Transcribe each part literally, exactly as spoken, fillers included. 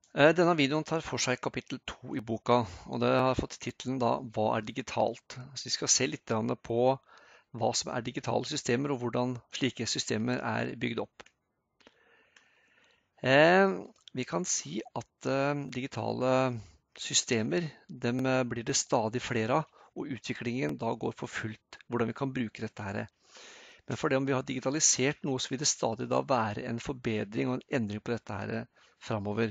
Eh, Denne videoen tar for seg kapittel to i boka, og det har fått tittelen da «Hva er digitalt?». Så vi skal se litt grann på hva som er digitale systemer, og hvordan slike systemer er bygd opp. Eh, Vi kan si at eh, digitale systemer dem eh, blir det stadig flere av, og utviklingen da går for fullt hvordan vi kan bruke dette her. Men for det om vi har digitalisert noe, så vil det stadig da være en forbedring og en endring på dette her framover.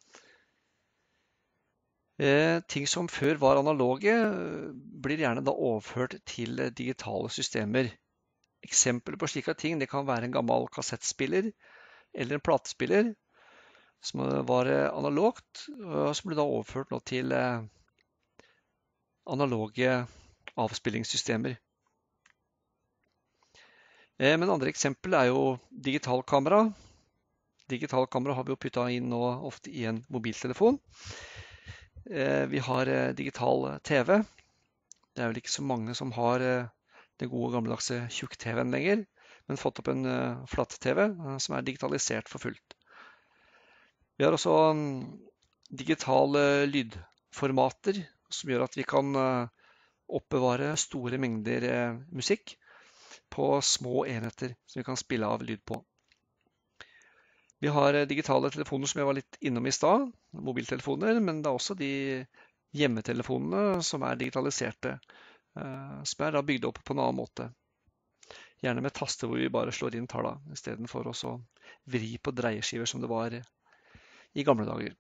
Eh, ting som før var analoge, eh, blir gjerne da overført til eh, digitale systemer. Eksempler på slike ting det kan være en gammel kassettspiller eller en platespiller som var eh, analogt, og som ble da overført nå til eh, analoge avspillingssystemer. Eh, Men andre eksempel er jo digitalkamera. Digitalkamera har vi jo puttet inn nå ofte i en mobiltelefon. Eh, Vi har eh, digital T V. Det er vel ikke så mange som har eh, den gode gammeldagse tjukk-T V-en lenger, men fått opp en eh, flatt-T V eh, som er digitalisert for fullt. Vi har også mm, digitale lydformater som gjør at vi kan eh, oppbevare store mengder eh, musikk på små enheter som vi kan spille av lyd på. Vi har eh, digitale telefoner som jeg var litt innom i stad, mobiltelefoner, men det er også de hjemmetelefonene som er digitaliserte, eh, som er da bygd opp på en annen måte. Gjerne med taster hvor vi bare slår inn tallene, i stedet for å vri på dreieskiver som det var i gamle dager.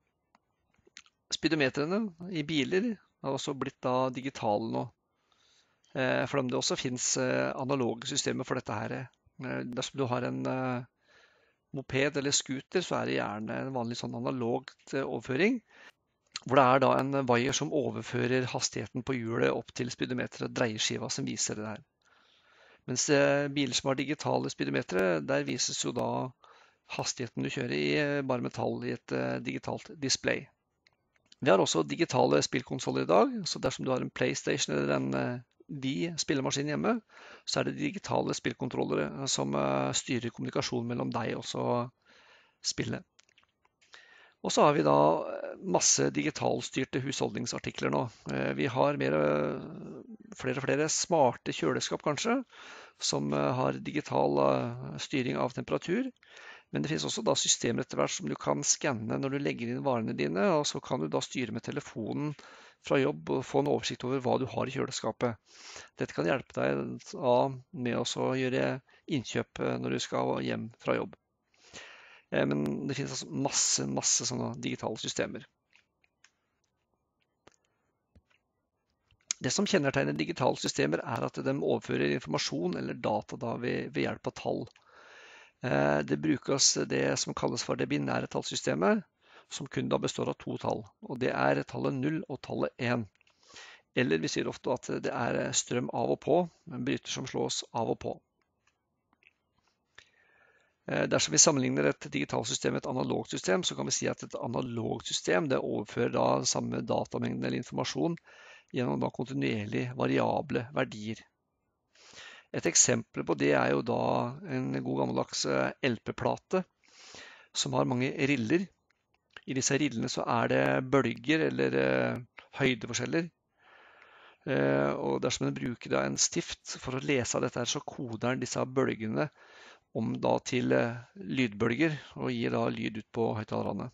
Speedometrene i biler har også blitt da digitale nå. Eh, For om det også finnes eh, analoge systemer for dette her. Eh, Dersom du har en eh, moped eller scooter, så er det gjerne en vanlig sånn analogt eh, overføring, hvor det er da en vaier som overfører hastigheten på hjulet opp til speedometeret og dreieskiva som viser det her. Mens eh, biler som har digitale speedometere, der vises jo da hastigheten du kjører i eh, bare metall i et eh, digitalt display. Vi har også digitale spillkonsoller i dag, så dersom du har en PlayStation eller en eh, Wii-spillemaskin hjemme, så er det digitale spillkontrollere som eh, styrer kommunikasjonen mellom deg og så spillet. Og så har vi da masse digitalstyrte husholdningsartikler nå. Eh, Vi har mer, eh, flere og flere smarte kjøleskap kanskje, som eh, har digital eh, styring av temperatur. Men det finnes også da systemer etter hvert som du kan skanne når du legger inn varene dine, og så kan du da styre med telefonen fra jobb og få en oversikt over hva du har i kjøleskapet. Dette kan hjelpe deg da med å gjøre innkjøp eh, når du skal hjem fra jobb. Eh, Men det finnes altså masse, masse sånne digitale systemer. Det som kjennetegner digitale systemer, er at de overfører informasjon eller data da ved, ved hjelp av tall. Eh, Det brukes det som kalles for det binære tallsystemet, som kun da består av to tall. Og det er tallet null og tallet én. Eller vi sier ofte at det er strøm av og på, en bryter som slås av og på. Eh, Dersom vi sammenligner et digitalt system med et analogt system, så kan vi si at et analogt system det overfører da samme datamengden eller informasjon gjennom da kontinuerlig variable verdier. Et eksempel på det er jo da en god gammeldags eh, L P-plate som har mange riller. I disse rillene så er det bølger eller eh, høydeforskjeller. Eh, og dersom en bruker da en stift for å lese av dette her, så koder den disse bølgene om da til eh, lydbølger og gir da lyd ut på høyttalerne.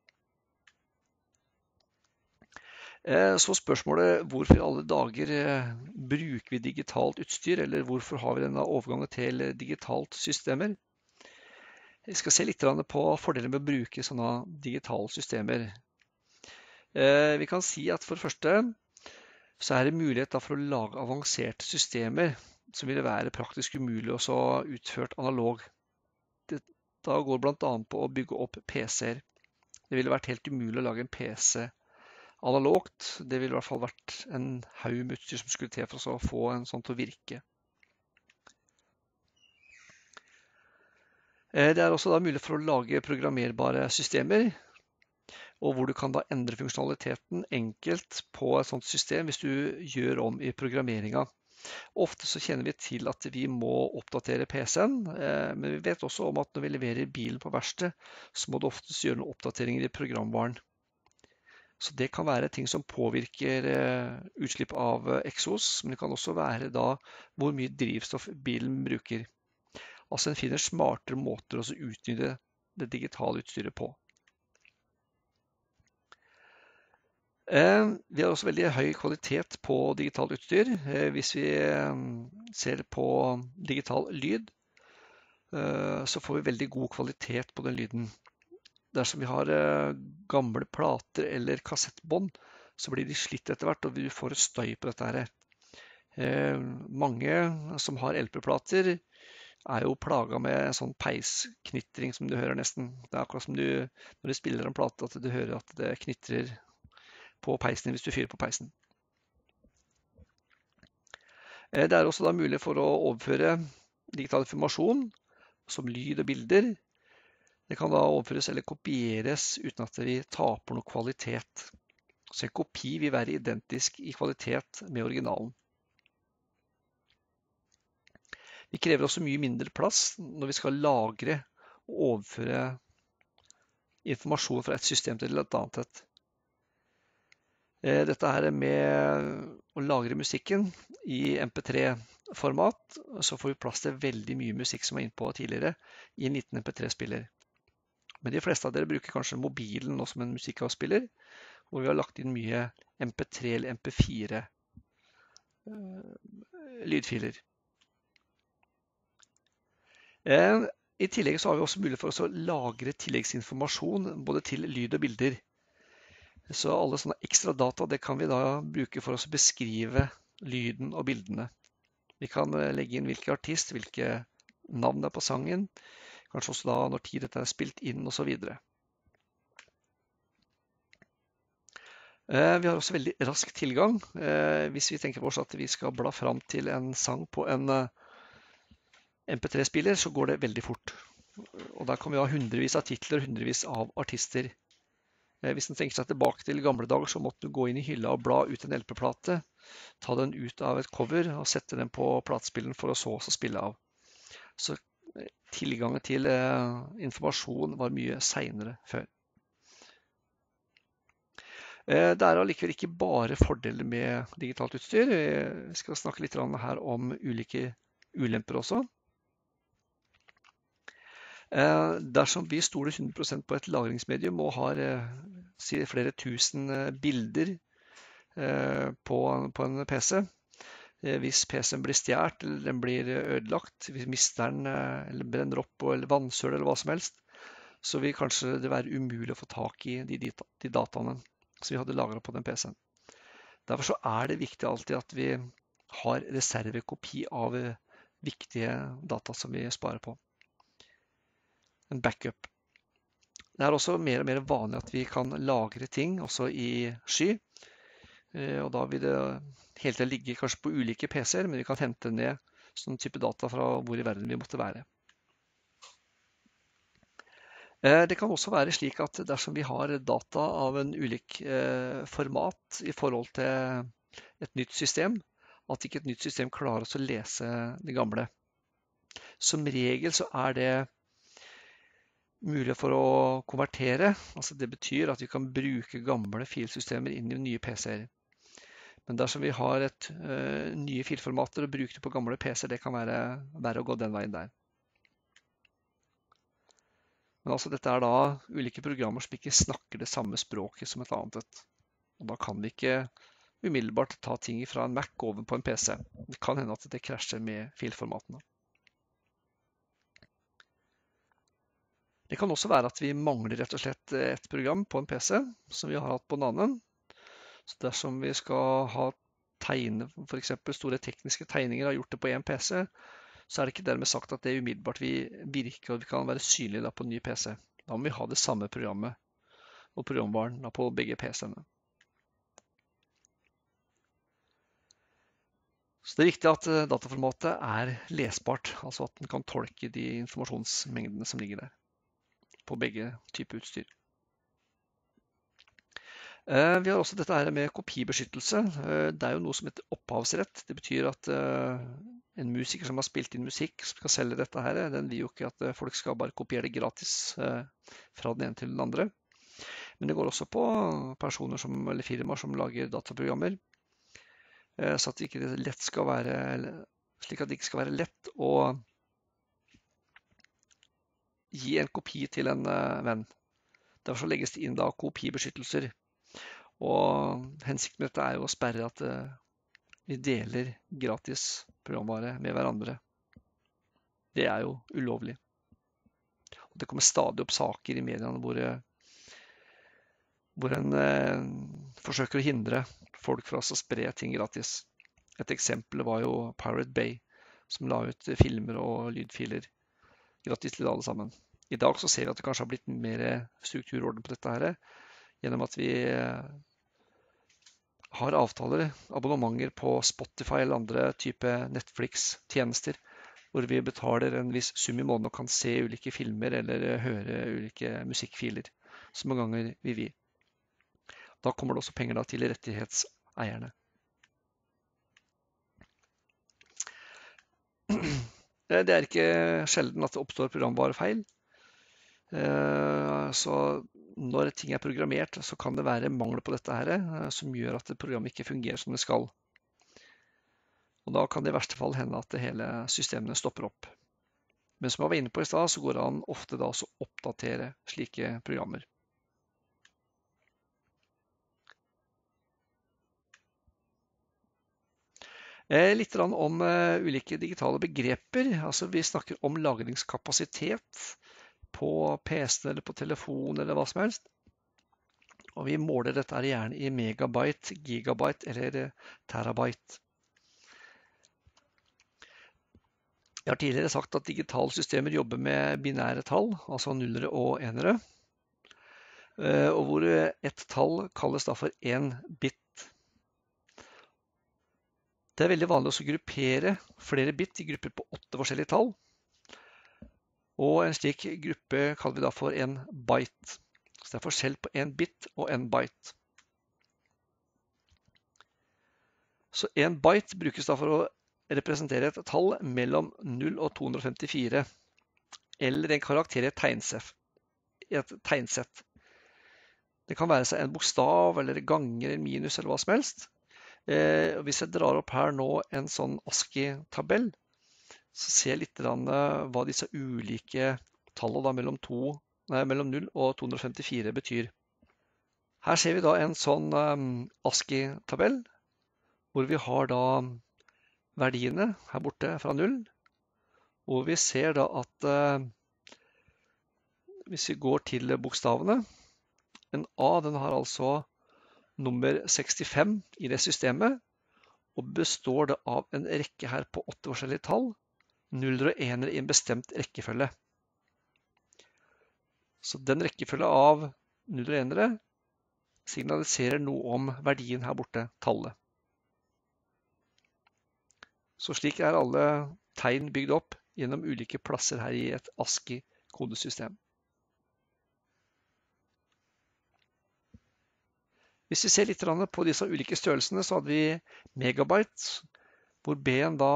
Eh, Så spørsmålet hvorfor i alle dager eh, bruker vi digitalt utstyr, eller hvorfor har vi denne overgangen til eh, digitalt systemer? Vi skal se litt grann på fordeler med å bruke sånne digitale systemer. Eh, Vi kan si at for det første så er det mulighet da for å lage avanserte systemer som ville være praktisk umulig å så utført analog. Dette går blant annet på å bygge opp P C-er. Det ville vært helt umulig å lage en P C analogt. Det ville i hvert fall vært en haug med utstyr som skulle til for å få en sånn til å virke. Eh, Det er også da mulig for å lage programmerbare systemer, og hvor du kan da endre funksjonaliteten enkelt på et sånt system hvis du gjør om i programmeringa. Ofte så kjenner vi til at vi må oppdatere P C-en, men vi vet også om at når vi leverer bilen på verksted, så må det oftest gjøre noen oppdateringer i programvaren. Så det kan være ting som påvirker utslipp av eksos, men det kan også være da hvor mye drivstoff bilen bruker. Altså en finner smartere måter å utnytte det digitale utstyret på. Vi har også veldig høy kvalitet på digitalt utstyr. Hvis vi ser på digital lyd, så får vi veldig god kvalitet på den lyden. Dersom vi har gamle plater eller kassettbånd, så blir de slitt etter hvert, og vi får støy på dette her. Mange som har L P-plater er jo plaget med en sånn peisknitring som du hører nesten. Det er akkurat som du, når du spiller en plate, at du hører at det knitrer på peisen hvis du fyrer på peisen. Det er også da mulig for å overføre digital informasjon som lyd og bilder. Det kan da overføres eller kopieres uten at vi taper noe kvalitet. Så en kopi vil være identisk i kvalitet med originalen. Vi krever også mye mindre plass når vi skal lagre og overføre informasjon fra et system til et annet et. Dette her med å lagre musikken i M P tre-format, så får vi plass til veldig mye musikk som var inne på tidligere i en liten M P tre-spiller. Men de fleste av dere bruker kanskje mobilen nå som en musikkavspiller, hvor vi har lagt inn mye M P tre eller M P fire lydfiler. I tillegg så har vi også mulighet for å lagre tilleggsinformasjon både til lyd og bilder. Så alle sånne ekstra data det kan vi da bruke for å beskrive lyden og bildene. Vi kan legge inn hvilken artist, hvilke navn det er på sangen, kanskje også da når tid dette er spilt inn og så videre. Vi har også veldig rask tilgang. Hvis vi tenker på oss at vi skal bla fram til en sang på en M P tre-spiller, så går det veldig fort. Og der kan vi ha hundrevis av titler og hundrevis av artister. Hvis man tenker seg tilbake til gamle dager, så måtte du gå inn i hylla og bla ut en L P-plate, ta den ut av et cover og sette den på platespilleren for å så også spille av. Så tilgangen til eh, informasjon var mye senere før. Eh, det er allikevel ikke bare fordeler med digitalt utstyr. Vi skal snakke litt her om ulike ulemper også. Dersom vi stoler hundre prosent på et lagringsmedium og har flere tusen bilder på, på en P C, hvis P C-en blir stjert eller den blir ødelagt, hvis mister den eller brenner opp eller vannsøl eller hva som helst, så vil kanskje det være umulig å få tak i de, de dataene som vi hadde lagret på den P C-en. Derfor så er det viktig alltid at vi har reservekopi av viktige data som vi sparer på. En backup. Det er også mer og mer vanlig at vi kan lagre ting også i sky. Og da vil det hele tiden ligge kanskje på ulike P C-er, men vi kan hente ned sånn type data fra hvor i verden vi måtte være. Det kan også være slik at dersom vi har data av en ulik format i forhold til et nytt system, at ikke et nytt system klarer å lese det gamle. Som regel så er det mulig for å konvertere, altså det betyr at vi kan bruke gamle filsystemer inn i nye P C-er. Men dersom vi har et uh, nye filformater og bruker det på gamle P C-er, det kan være verre å gå den veien der. Men altså dette er da ulike programmer som ikke snakker det samme språket som et annet et. Og da kan vi ikke umiddelbart ta ting fra en Mac over på en P C. Det kan hende at det krasjer med filformatene. Det kan også være at vi mangler rett og slett et program på en P C som vi har hatt på en annen. Så dersom vi skal ha tegne, for eksempel store tekniske tegninger, har gjort det på en P C, så er det ikke dermed sagt at det umiddelbart vil virke og vi kan være synlige på en ny P C. Da må vi ha det samme programmet og programvaren på begge P C-ene. Så det er viktig at dataformatet er lesbart, altså at den kan tolke de informasjonsmengdene som ligger der på begge typer utstyr. Eh, Vi har også dette her med kopibeskyttelse. Eh, Det er jo noe som heter opphavsrett. Det betyr at eh, en musiker som har spilt inn musikk, som skal selge dette her, den vil jo ikke at eh, folk skal bare kopiere det gratis eh, fra den ene til den andre. Men det går også på personer som, eller firmaer som lager dataprogrammer, eh, så at det ikke lett skal være, slik at det ikke skal være lett å gi en kopi til en eh, venn. Derfor så legges det inn da kopibeskyttelser. Og hensikten med dette er jo å sperre at eh, vi deler gratis programvare med hverandre. Det er jo ulovlig. Og det kommer stadig opp saker i mediene hvor, hvor en eh, forsøker å hindre folk fra å spre ting gratis. Et eksempel var jo Pirate Bay, som la ut filmer og lydfiler gratis til alle sammen. I dag så ser vi at det kanskje har blitt mer strukturorden på dette her, gjennom at vi har avtaler, abonnementer på Spotify eller andre type Netflix-tjenester, hvor vi betaler en viss sum i måneden og kan se ulike filmer eller høre ulike musikkfiler så mange ganger vi vil. Da kommer det også penger da til rettighetseierne. Det er ikke sjelden at det oppstår programvarefeil. Så når ting er programmert, så kan det være mangler på dette her, som gjør at programmet ikke fungerer som det skal. Og da kan det i verste fall hende at det hele systemene stopper opp. Men som jeg var inne på i stad, så går det an ofte da å oppdatere slike programmer. Litt om ulike digitale begreper. Altså, vi snakker om lagringskapasitet på P C eller på telefon eller hva som helst. Og vi måler dette gjerne i megabyte, gigabyte eller terabyte. Jeg har tidligere sagt at digitale systemer jobber med binære tall, altså nullere og enere. Og hvor et tall kalles da for en bit. Det er veldig vanlig å gruppere flere bit i grupper på åtte forskjellige tall. Og en slik gruppe kaller vi da for en byte. Så det er forskjell på en bit og en byte. Så en byte brukes da for å representere et tall mellom null og to hundre femtifire. Eller en karakter i et tegnsett. I et tegnsett. Det kan være seg en bokstav, eller ganger, en minus, eller hva som helst. Eh, hvis jeg drar opp her nå en sånn ASCII-tabell, så ser jeg litt hva disse ulike tallene da mellom, to, nei, mellom null og to hundre femtifire betyr. Her ser vi da en sånn um, ASCII-tabell, hvor vi har da verdiene her borte fra null, og vi ser da at uh, hvis vi går til bokstavene, en A den har altså nummer sekstifem i det systemet, og består det av en rekke her på åtte forskjellige tall, nuller og ener i en bestemt rekkefølge. Så den rekkefølge av nuller og enere signaliserer noe om verdien her borte, tallet. Så slik er alle tegn bygd opp gjennom ulike plasser her i et ASCII-kodesystem. Hvis vi ser litt på disse ulike størrelsene, så hadde vi megabyte, hvor B-en da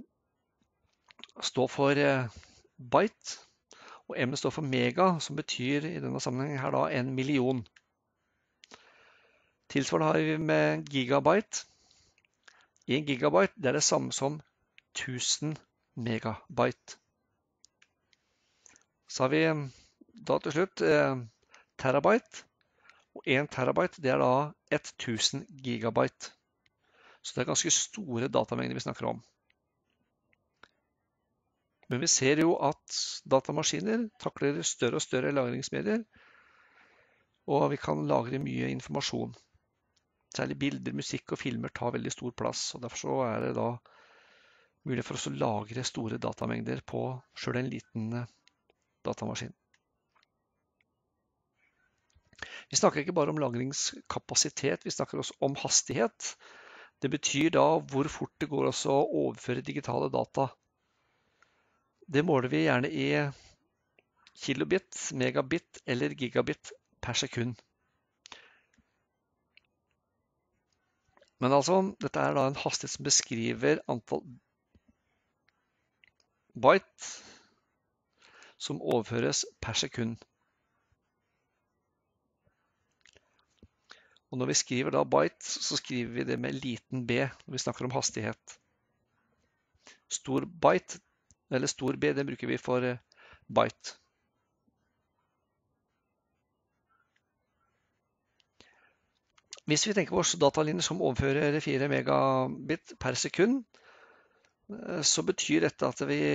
står for byte, og M står for mega, som betyr i denne sammenhengen her da en million. Tilsvarende har vi med gigabyte. En gigabyte det er det samme som tusen megabyte. Så har vi da til slutt terabyte. Og en terabyte det er da tusen gigabyte. Så det er ganske store datamengder vi snakker om. Men vi ser jo at datamaskiner takler større og større lagringsmedier, og vi kan lagre mye informasjon. Særlig bilder, musikk og filmer tar veldig stor plass, og derfor så er det da mulig for oss å lagre store datamengder på selv en liten datamaskin. Vi snakker ikke bare om lagringskapasitet, vi snakker også om hastighet. Det betyr da hvor fort det går også å overføre digitale data. Det måler vi gjerne i kilobit, megabit eller gigabit per sekund. Men altså, dette er da en hastighet som beskriver antall byte som overføres per sekund. Og når vi skriver da byte, så skriver vi det med liten b når vi snakker om hastighet. Stor byte, eller stor b, det bruker vi for byte. Hvis vi tenker på oss datalinjer som overfører fire megabit per sekund, så betyr dette at vi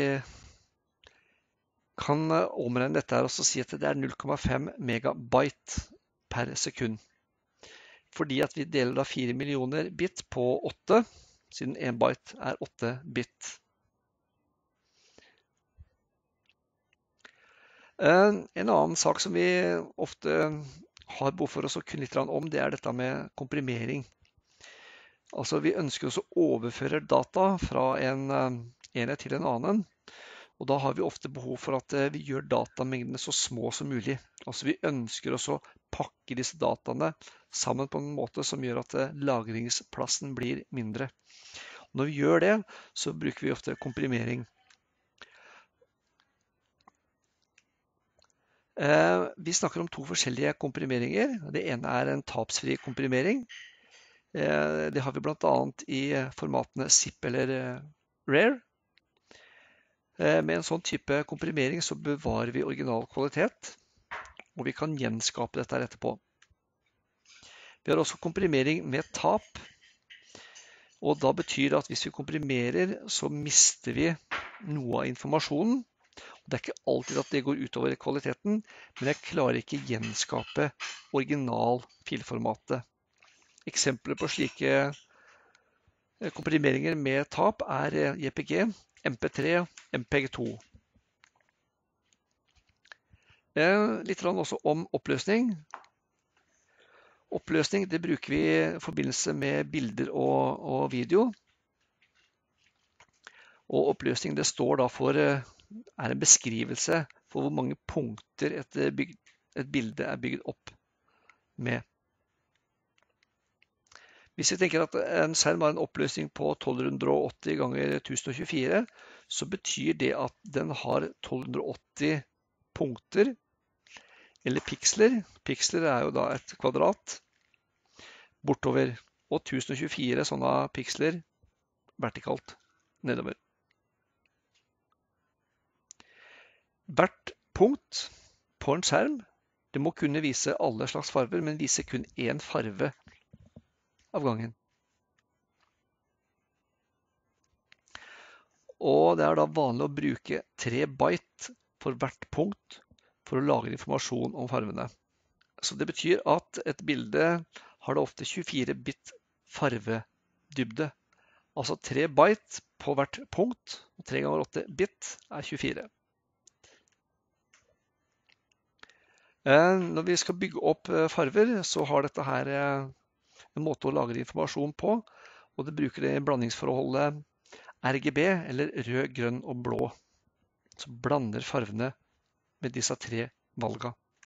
kan omregne dette her og si at det er null komma fem megabyte per sekund. Fordi at vi deler da fire millioner bit på åtte, siden en byte er åtte bit. En annen sak som vi ofte har behov for å kunne litt om, det er dette med komprimering. Altså vi ønsker også å overføre data fra en enhet til en annen, og da har vi ofte behov for at vi gjør datamengdene så små som mulig. Altså vi ønsker også å pakke disse dataene sammen på en måte som gjør at lagringsplassen blir mindre. Når vi gjør det, så bruker vi ofte komprimering. Vi snakker om to forskjellige komprimeringer. Det ene er en tapsfri komprimering. Det har vi blant annet i formatene zip eller rare. Med en sånn type komprimering så bevarer vi original kvalitet, og vi kan gjenskape dette etterpå. Vi har også komprimering med tap, og da betyr det at hvis vi komprimerer, så mister vi noe av informasjonen. Det er ikke alltid at det går utover kvaliteten, men jeg klarer ikke gjenskape original filformatet. Eksempler på slike komprimeringer med tap er J P G, M P tre, M P to. Litt også om oppløsning. Oppløsning det bruker vi i forbindelse med bilder og, og video. Og oppløsning det står da for, er en beskrivelse for hvor mange punkter et, bygd, et bilde er bygd opp med. Hvis vi tenker at en skjerm har en oppløsning på tolv åtti ganger tusen tjuefire, så betyr det at den har tolv åtti punkter, eller piksler. Piksler er jo da et kvadrat bortover, og tusen tjuefire sånne piksler vertikalt nedover. Hvert punkt på en skjerm, det må kunne vise alle slags farver, men vise kun én farve av gangen. Og det er da vanlig å bruke tre byte for hvert punkt for å lagre informasjon om farvene. Så det betyr at et bilde har da ofte tjuefire bit farvedybde. Altså tre byte på hvert punkt, og tre ganger åtte bit er tjuefire. Når vi skal bygge opp farver, så har dette her en måte å lagre informasjon på, og det bruker det blandingsforholdet R G B, eller rød, grønn og blå, som blander farvene med disse tre valgene.